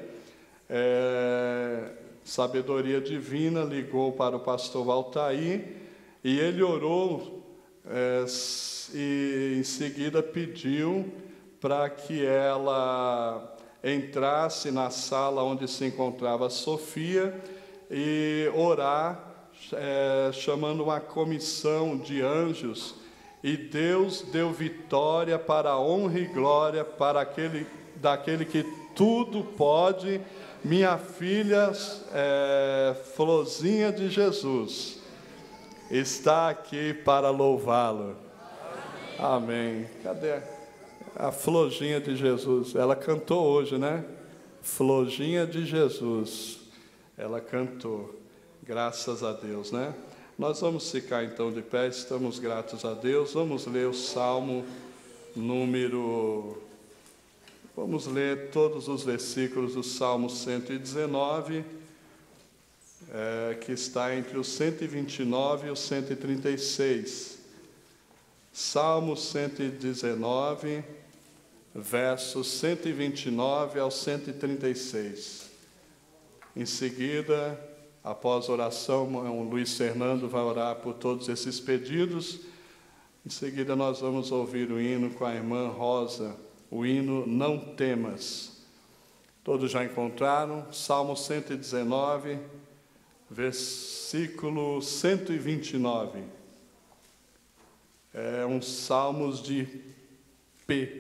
divina, ligou para o pastor Valtair e ele orou e em seguida pediu para que ela entrasse na sala onde se encontrava a Sofia e orar, chamando uma comissão de anjos, e Deus deu vitória para a honra e glória para daquele que tudo pode. Minha filha, Florzinha de Jesus, está aqui para louvá-lo. Amém. Cadê a Florzinha de Jesus? Ela cantou hoje, né? Florzinha de Jesus. Ela cantou. Graças a Deus, né? Nós vamos ficar então de pé, estamos gratos a Deus. Vamos ler o Salmo número... Vamos ler todos os versículos do Salmo 119, que está entre o 129 e o 136. Salmo 119, versos 129 ao 136. Em seguida, após a oração, o Luiz Fernando vai orar por todos esses pedidos. Em seguida, nós vamos ouvir o hino com a irmã Rosa, o hino Não Temas. Todos já encontraram? Salmo 119, versículo 129. É um salmos de P.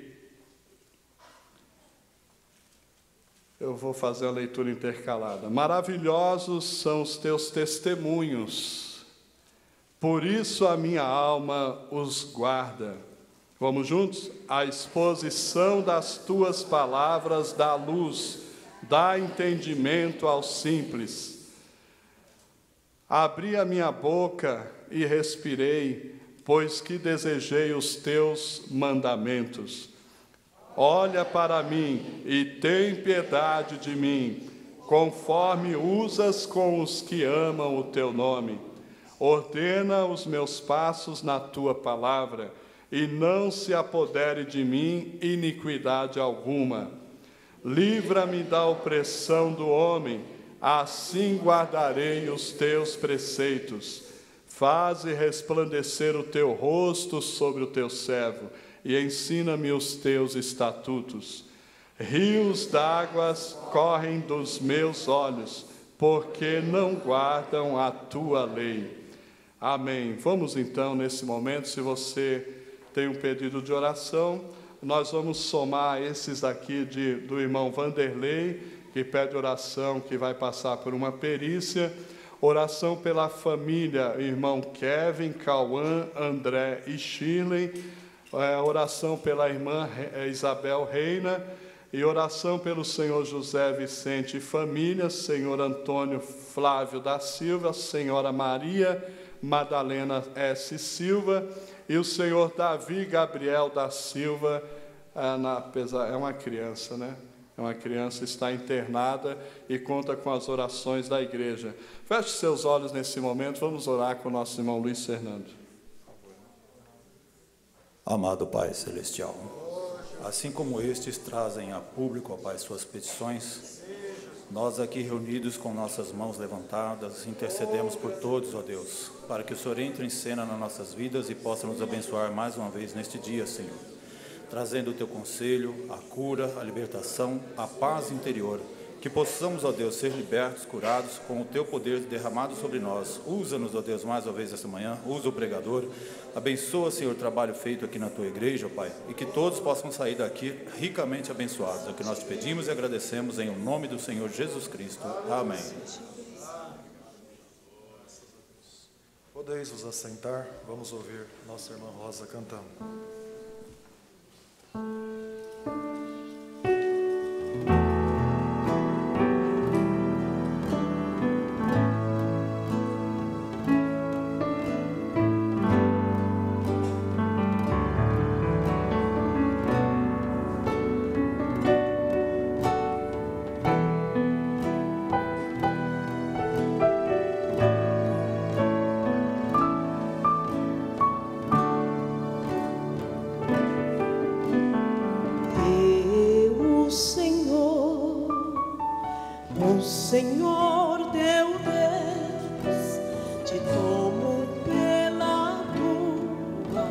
Eu vou fazer a leitura intercalada. Maravilhosos são os teus testemunhos, por isso a minha alma os guarda. Vamos juntos? A exposição das tuas palavras dá luz, dá entendimento aos simples. Abri a minha boca e respirei, pois que desejei os teus mandamentos. Olha para mim e tem piedade de mim, conforme usas com os que amam o teu nome. Ordena os meus passos na tua palavra, e não se apodere de mim iniquidade alguma. Livra-me da opressão do homem, assim guardarei os teus preceitos. Faze resplandecer o teu rosto sobre o teu servo, e ensina-me os teus estatutos. Rios d'águas correm dos meus olhos, porque não guardam a tua lei. Amém. Vamos então, nesse momento, se você tem um pedido de oração, nós vamos somar esses aqui do irmão Vanderlei, que pede oração, que vai passar por uma perícia. Oração pela família, irmão Kevin, Cauã, André e Shirley. Oração pela irmã Isabel Reina. E oração pelo senhor José Vicente e família, senhor Antônio Flávio da Silva, senhora Maria Madalena S. Silva e o senhor Davi Gabriel da Silva, é uma criança, né? É uma criança, está internada e conta com as orações da igreja. Feche seus olhos nesse momento, vamos orar com o nosso irmão Luiz Fernando. Amado Pai Celestial, assim como estes trazem a público, ó Pai, suas petições, nós aqui reunidos com nossas mãos levantadas, intercedemos por todos, ó Deus, para que o Senhor entre em cena nas nossas vidas e possa nos abençoar mais uma vez neste dia, Senhor, trazendo o Teu conselho, a cura, a libertação, a paz interior, que possamos, ó Deus, ser libertos, curados, com o Teu poder derramado sobre nós. Usa-nos, ó Deus, mais uma vez esta manhã, usa o pregador, abençoa, Senhor, o trabalho feito aqui na Tua igreja, ó Pai, e que todos possam sair daqui ricamente abençoados. É o que nós te pedimos e agradecemos em nome do Senhor Jesus Cristo. Amém. Podeis vos assentar, vamos ouvir nossa irmã Rosa cantando. Senhor teu Deus, te tomo pela tua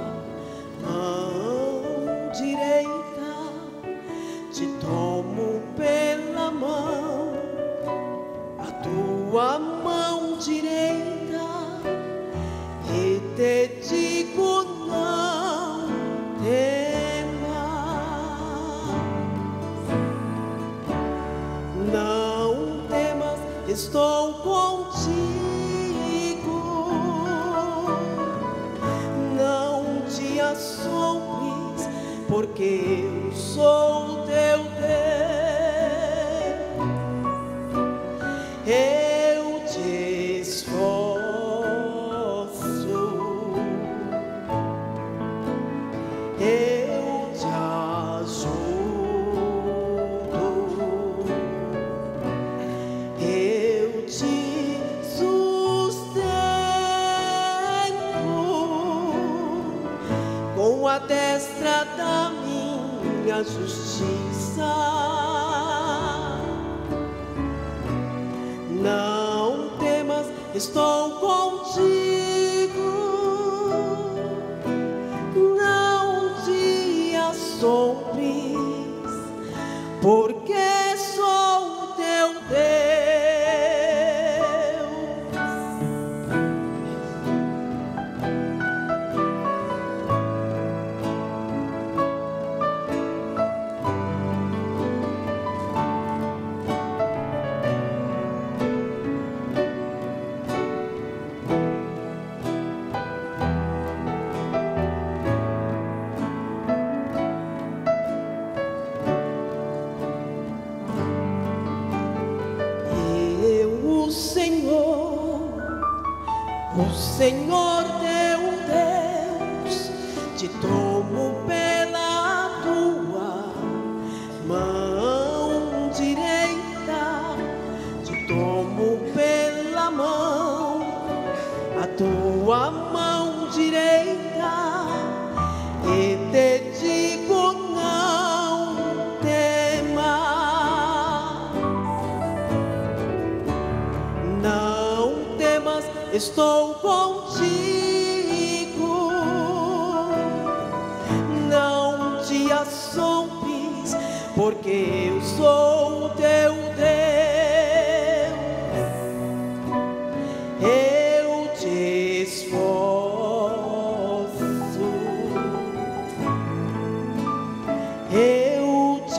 mão direita, te tomo pela mão, a tua mão direita, e te digo não temas, não temas, estou contigo, não te assombres, porque eu sou teu Deus, eu te esforço, eu te ajudo, eu te sustento com a destra da minha justiça. Não temas, estou contigo, não te assombres, porque sou teu Deus. O Senhor teu Deus, te tomo pela tua mão direita, te tomo pela mão, a tua mão direita, e te digo não temas, não temas, estou contigo, não te assombres, porque eu sou teu Deus, eu te esforço, eu te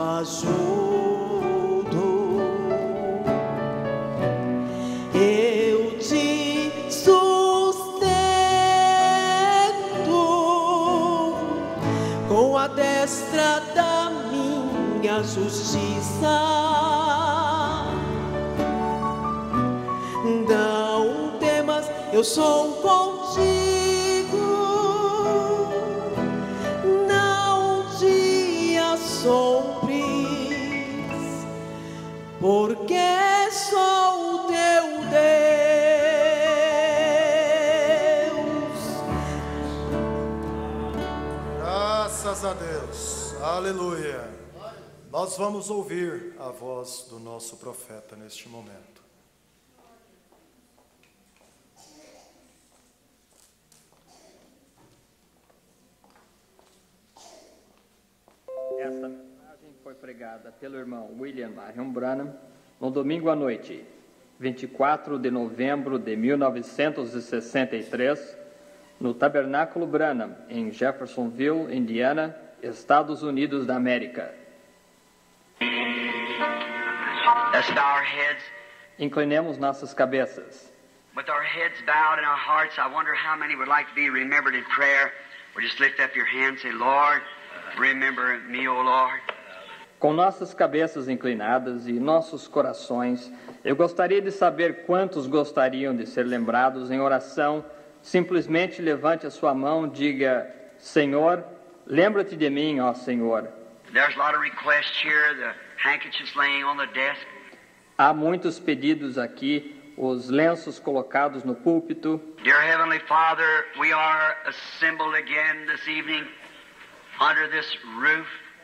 ajudo, eu minha justiça. Não temas, eu sou contigo. Não te assombres, porque sou teu Deus. Graças a Deus. Aleluia. Nós vamos ouvir a voz do nosso profeta neste momento. Esta mensagem foi pregada pelo irmão William Marion Branham no domingo à noite, 24 de novembro de 1963, no Tabernáculo Branham, em Jeffersonville, Indiana, Estados Unidos da América. Let's bow our heads. Inclinemos nossas cabeças. With our heads bowed and our hearts, I wonder how many would like to be remembered in prayer. Or just lift up your hand and say, Lord, remember me, O Lord. Com nossas cabeças inclinadas e nossos corações, eu gostaria de saber quantos gostariam de ser lembrados em oração. Simplesmente levante a sua mão e diga, Senhor, lembra-te de mim, ó Senhor. There's a lot of requests here, the handkerchiefs laying on the desk. Há muitos pedidos aqui, os lenços colocados no púlpito. Dear Heavenly Father, we are assembled again this evening under this roof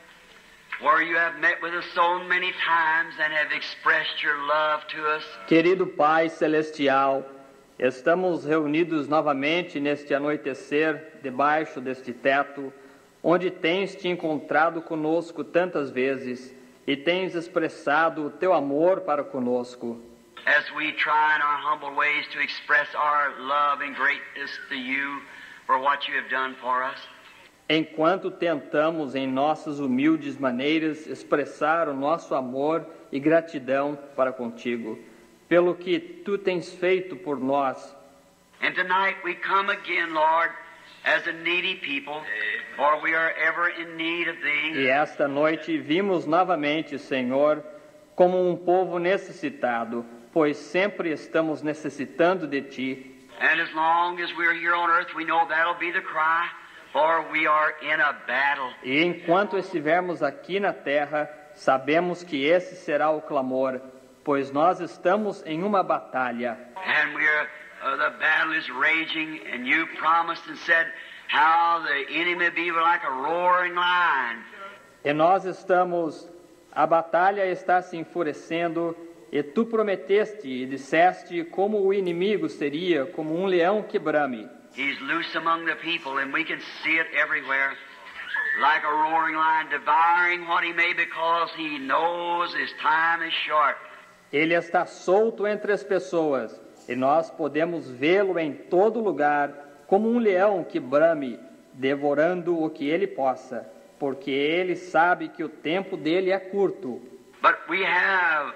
where you have met with us so many times and have expressed your love to us. Querido Pai Celestial, estamos reunidos novamente neste anoitecer, debaixo deste teto, onde tens te encontrado conosco tantas vezes e tens expressado o teu amor para conosco. As we try in our humble ways to express our love and greatness to you for what you have done for us. Enquanto tentamos em nossas humildes maneiras expressar o nosso amor e gratidão para contigo, pelo que tu tens feito por nós. And tonight we come again, Lord, as a needy people, for we are ever in need of thee. E esta noite vimos novamente, Senhor, como um povo necessitado, pois sempre estamos necessitando de ti. And as long as we're here on earth, we know that'll be the cry, for we are in a battle. E enquanto estivermos aqui na terra, sabemos que esse será o clamor, pois nós estamos em uma batalha. And we're the battle is raging, and you promised and said how the enemy be like a roaring lion. E nós estamos, a batalha está se enfurecendo, e tu prometeste e disseste como o inimigo seria como um leão que brame. He's loose among the people, and we can see it everywhere, like a roaring lion, devouring what he may because he knows his time is short. Ele está solto entre as pessoas, e nós podemos vê-lo em todo lugar, como um leão que brame, devorando o que ele possa, porque ele sabe que o tempo dele é curto. But we have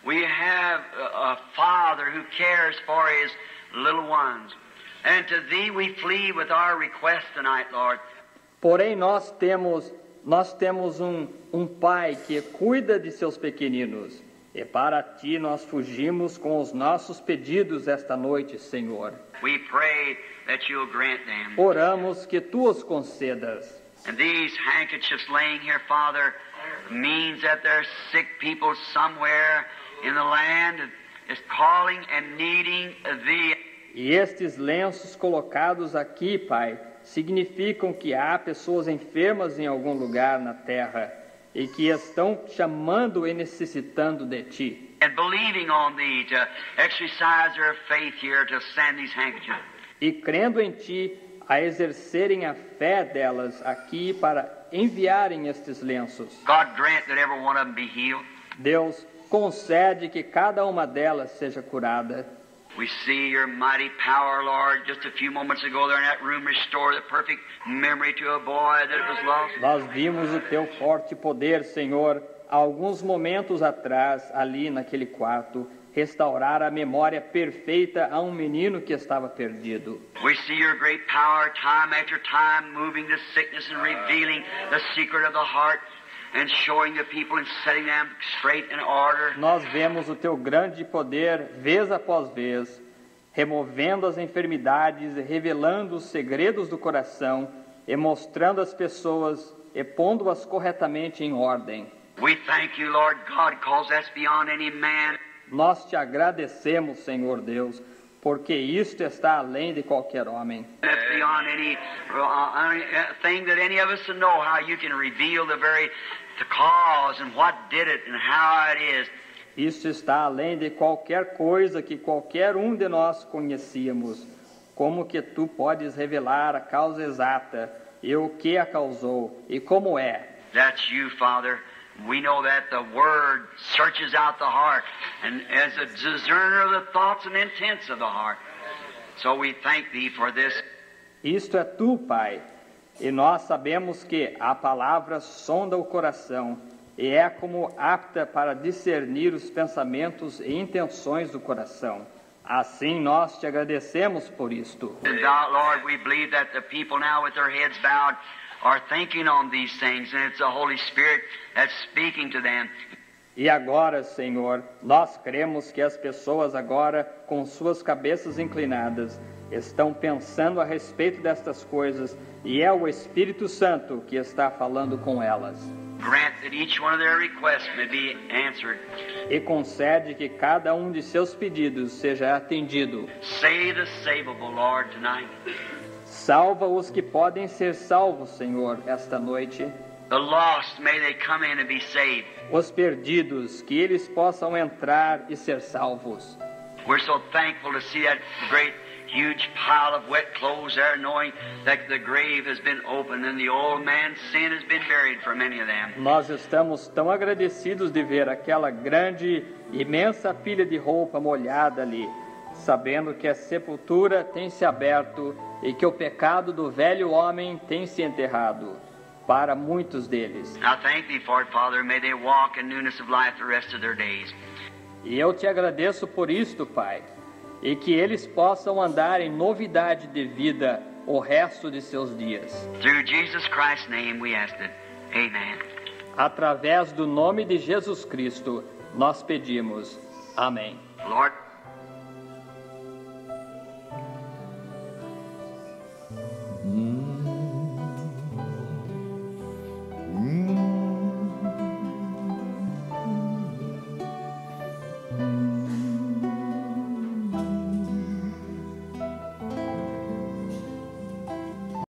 a Father who cares for his little ones. And to thee we flee with our request tonight, Lord. Porém nós temos um pai que cuida de seus pequeninos. E para ti nós fugimos com os nossos pedidos esta noite, Senhor. We pray that you'll grant them. Oramos que tu os concedas. And these handkerchiefs laying here, Father, means that there's sick people somewhere in the land is calling and needing thee. E estes lenços colocados aqui, Pai, significam que há pessoas enfermas em algum lugar na terra e que estão chamando e necessitando de ti. And believing on thee to exercise their faith here to send these handkerchiefs. E crendo em ti, a exercerem a fé delas aqui para enviarem estes lenços. God grant that every one of them be healed. Deus, concede que cada uma delas seja curada. We see your mighty power, Lord, just a few moments ago there in that room, restore the perfect memory to a boy that was lost. Nós vimos o teu forte poder, Senhor, há alguns momentos atrás, ali naquele quarto, restaurar a memória perfeita a um menino que estava perdido. We see your great power time after time moving the sickness and revealing the secret of the heart. and showing the people and setting them straight in order. Nós vemos o teu grande poder, vez após vez, removendo as enfermidades, revelando os segredos do coração e mostrando às pessoas e pondo-as corretamente em ordem. We thank you, Lord God, because that's beyond any man. Nós te agradecemos, Senhor Deus, porque isto está além de qualquer homem. That's beyond any thing that any of us know how you can reveal the cause and what did it and how it is. Isto está além de qualquer coisa que qualquer um de nós conhecíamos. Como que tu podes revelar a causa exata e o que a causou e como é? That's you, Father. We know that the Word searches out the heart and as a discerner of the thoughts and intents of the heart. So we thank Thee for this. Isto é tu, Pai, e nós sabemos que a palavra sonda o coração e é como apta para discernir os pensamentos e intenções do coração. Assim nós te agradecemos por isto. And thou, Lord, we believe that the people now with their heads bowed are thinking on these things, and it's the Holy Spirit that's speaking to them. E agora, Senhor, nós cremos que as pessoas agora, com suas cabeças inclinadas, estão pensando a respeito destas coisas, e é o Espírito Santo que está falando com elas. Grant that each one of their requests may be answered. E concede que cada um de seus pedidos seja atendido. Save the savable, Lord, tonight. Salva os que podem ser salvos, Senhor, esta noite. The lost, may they come in and be saved. Os perdidos, que eles possam entrar e ser salvos. We're so thankful to see that great, huge pile of wet clothes there, knowing that the grave has been opened and the old man's sin has been buried for many of them. Nós estamos tão agradecidos de ver aquela grande, imensa pilha de roupa molhada ali, sabendo que a sepultura tem se aberto e que o pecado do velho homem tem se enterrado para muitos deles. I thank Thee for it, Father. May they walk in newness of life the rest of their days. E eu te agradeço por isto, Pai, e que eles possam andar em novidade de vida o resto de seus dias. Through Jesus Christ's name we ask it. Amen. Através do nome de Jesus Cristo, nós pedimos. Amém. Lord,